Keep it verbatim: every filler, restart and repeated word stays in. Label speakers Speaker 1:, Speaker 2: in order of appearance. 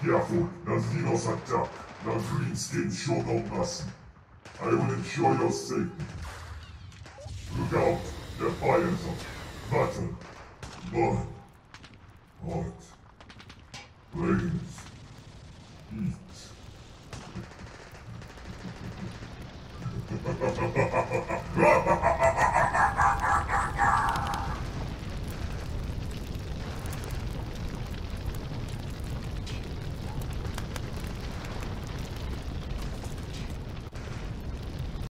Speaker 1: Careful, the Xenos attack. The greenskins show no mercy. I will ensure your safety. Look out, defiance of battle, blood, heart, flames, heat.